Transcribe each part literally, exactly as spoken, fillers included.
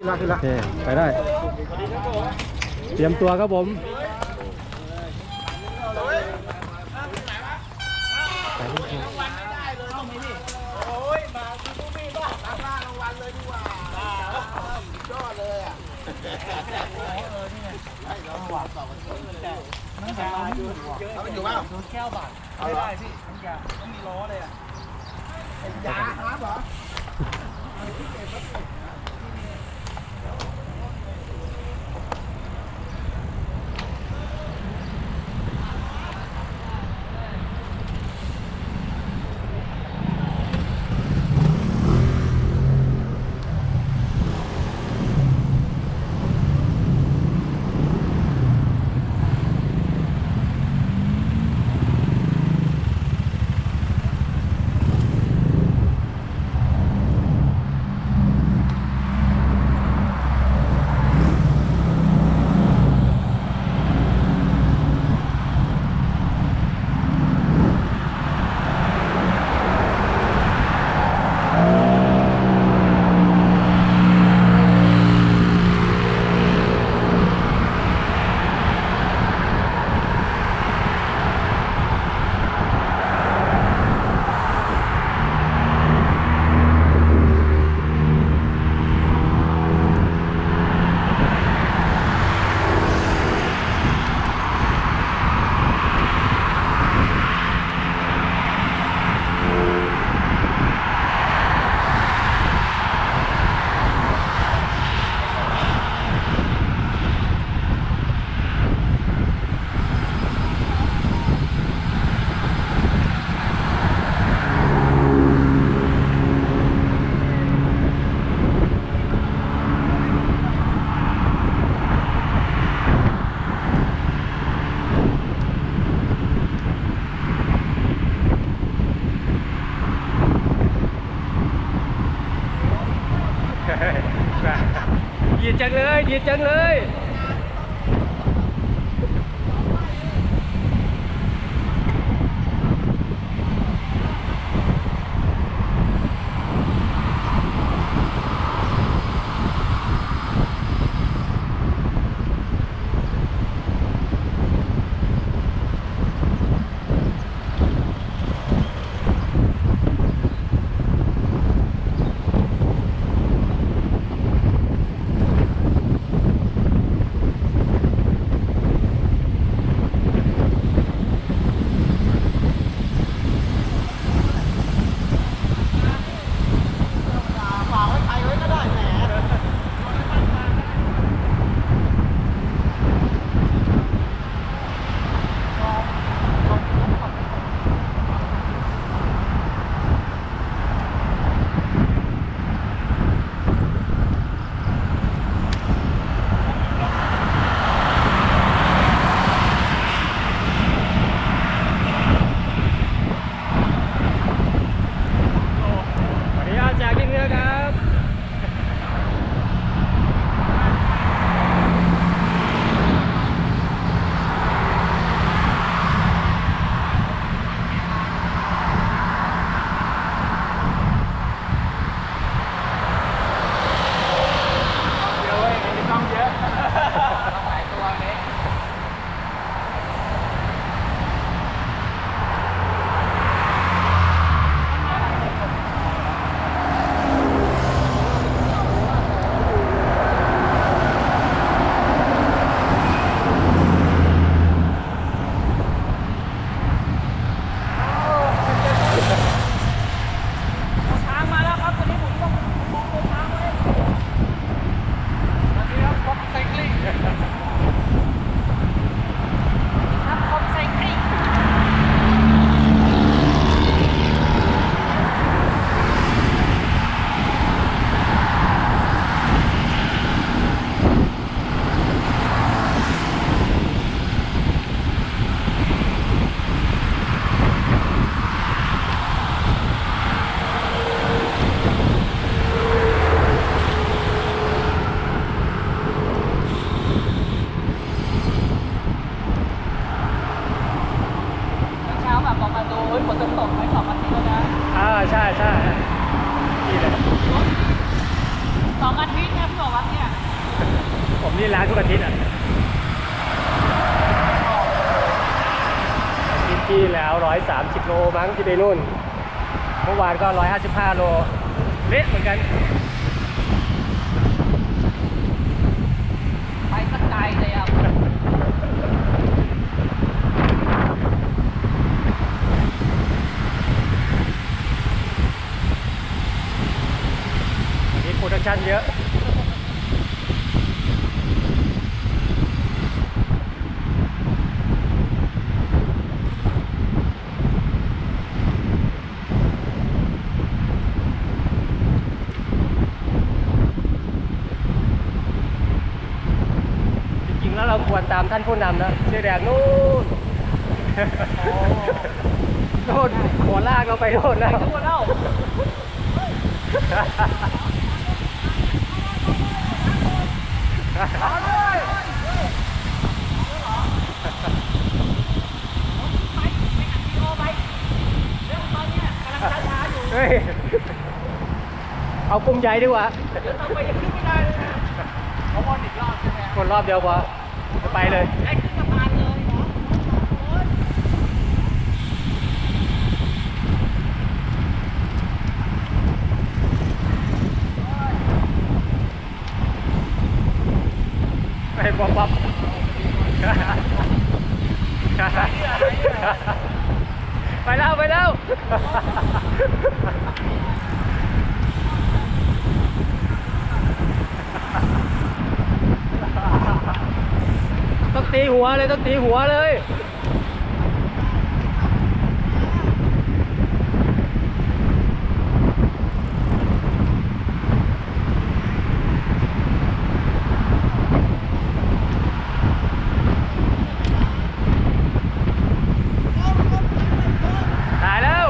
โอเคไปได้เตรียมตัวครับผมน้ำยาอยู่อยู่บ้างโดนแก้วบาดไม่ได้พี่น้ำยาต้องมีล้อเลยอ่ะยาครับเหรอดีจังเลยดีจังเลยใช่ใช่นี่เลยตองอาทิตย์นะพี่บอกว่าเนี่ยผมนี่ล้างทุกอาทิตย์อ่ะอาทิตย์ที่แล้วร้อยสามสิบโลมั้งที่ไปนู่นเมื่อวานก็ร้อยห้าสิบห้าโลเละเหมือนกันไปสักไกลเลยอ่ะมีโปรดักชั่นเยอะแล้วเราควรตามท่านผู้นำนะเชื่อแดงนู่นโน่นหัวลากเราไปโน่นแล้วตัวเล่าเอาเลยไปไปหันที่โอไปเรื่องตอนนี้กำลังช้าๆอยู่เฮ้ยเอากลุ่มใหญ่ดีกว่าเดี๋ยวต่อไปยังขึ้นไม่ได้เลยนะเขาวนอีกรอบใช่ไหมคนรอบเดียวพอไปเลยได้ขึ้นสะพานเลยเหรอไปบ๊อบบ๊อบไปแล้วไปแล้วต้องตีหัวเลยต้องตีหัวเลยตายแล้ว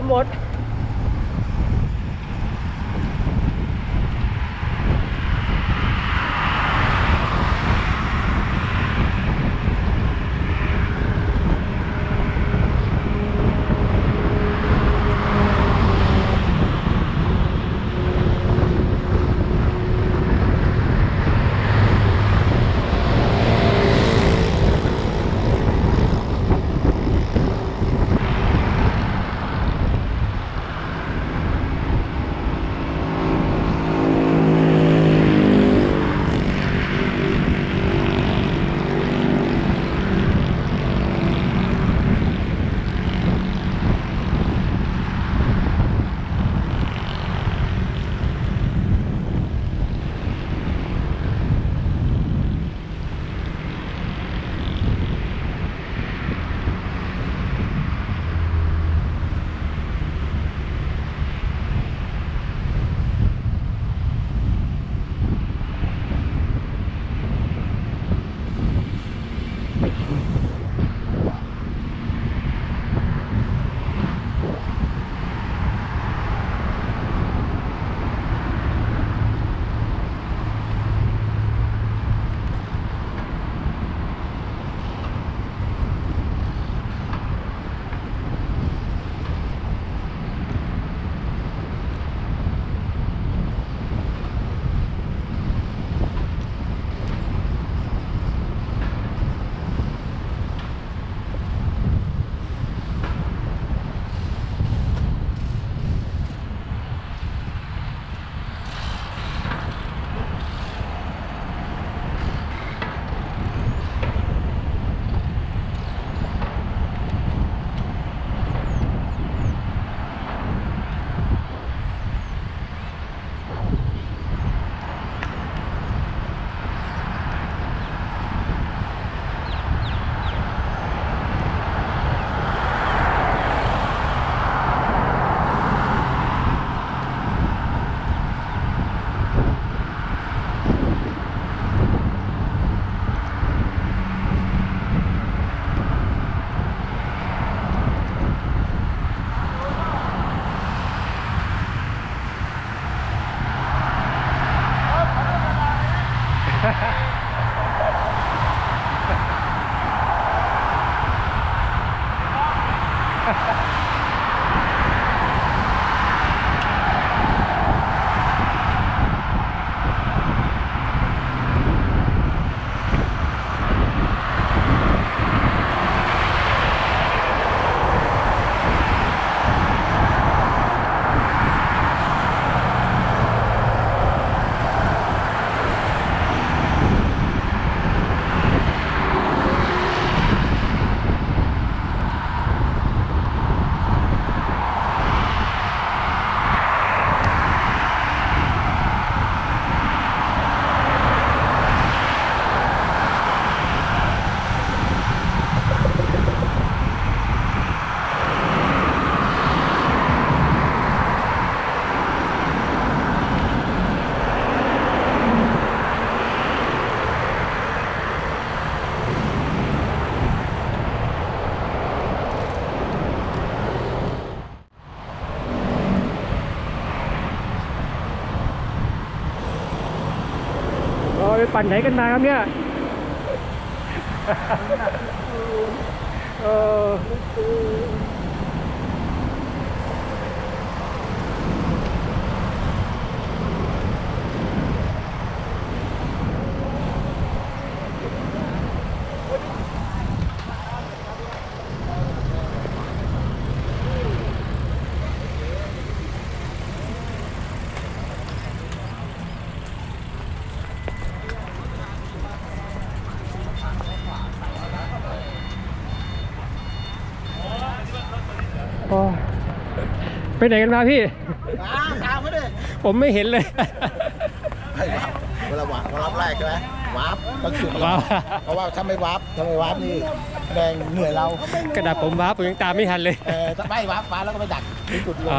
หมดเราไปปั่นไหนกันมาครับเนี่ย เออไปไหนกันมาพี่ตามมาดิผมไม่เห็นเลยให้วาร์ปเวลาวาร์ปรอบแรกใช่ไหมวาร์ปต้องจุดว้าวเพราะว่าถ้าไม่วาร์ปถ้าไม่วาร์ปนี่แดงเหนื่อยเรากระดาษผมว้าผมยังตามไม่ทันเลยเออถ้าไม่วาร์ปวาร์ปแล้วก็ไปดักที่จุดลงอ่า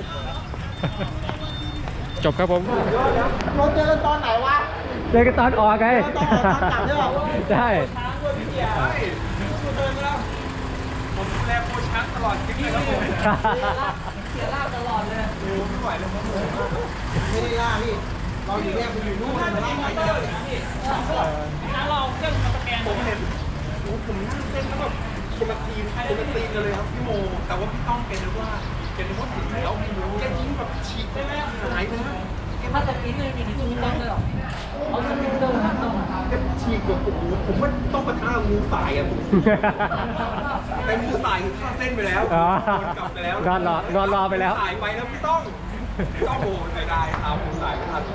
จบครับผมเราเจอกันตอนไหนวะเจอกันตอนออกไงตอนออกตอนกลับใช่ปะใช่เลโคชักตลอดที่ครับผมเสียลาบตลอดเลยโอ้ไม่ไหวแล้วครับผมไม่ได้ล่าพี่เราอยู่เนี่ยคุณอยู่นู่นเราล่าไปเยอะเลยถ้าเราเครื่องสแกนผมเห็นโอ้ผมนั่งเต้นแล้วแบบคนละทีมคนละทีมกันเลยครับพี่โมแต่ว่าพี่ต้องเป็นนึกว่าเป็นนึกว่าถึงแล้วแกยิงแบบฉีกไปแล้วหายไปแล้วถ้าสกินเลยมีที่ตุ้งต้องเลยหรอเอาสกินเดิมนะแกฉีกแบบโอ้โหผมว่าต้องประท่างูสายอะผมเป็นงูสายคือข้ามเส้นไปแล้วอ๋อโดนกลับไปแล้วนอนรอนอนรอไปแล้วสายไปแล้วพี่ต้องพี่ต้องโอ้เสียดายเอางูสายไม่ทัน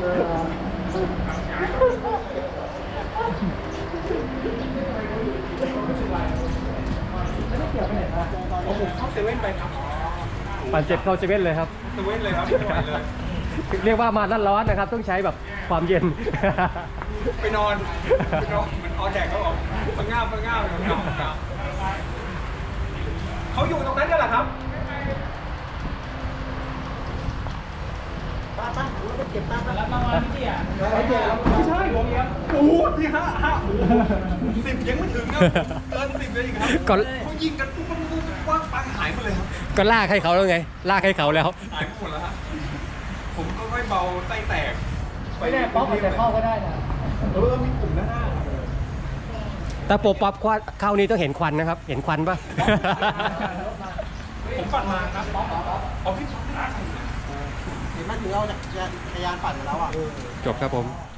เอาผมเข้าเซเว่นไปครับปั่นเจ็บเข้าเซเว่นเลยครับเซเว่นเลยครับไม่ไหวเลยเรียกว่ามาร้อนๆนะครับ ต้องใช้แบบความเย็นไปนอนไปนอนมันออแดกเขาบอกมันง่ามมันง่ามมันง่ามมันง่ามเขาอยู่ตรงนั้นกันเหรอครับป้าป้าเราไปเก็บป้าป้าแล้วมาวันที่อ่ะไปเก็บแล้วไม่ใช่ผมครับโอ้โหที่ห้าห้าสิบยังไม่ถึงนะเกินสิบเลยอีกครับก่อนเขายิงกันปุ๊บปุ๊บปุ๊บปุ๊บว่างปังหายหมดเลยครับก็ลากให้เขาแล้วไง ลากให้เขาแล้วหายหมดแล้วฮะผมก็ค่อยเบาไส้แตกไม่ได้ป๊อปอาจจะเข้าก็ได้นะเออมีกลุ่มหน้าหน้าแต่โปรป๊อปควันเข้านี้ต้องเห็นควันนะครับ เห็นควันปะผมปั่นมาครับเอาพี่เห็นไหมถึงเราจากจักรยานปั่นมาแล้วอ่ะจบครับผม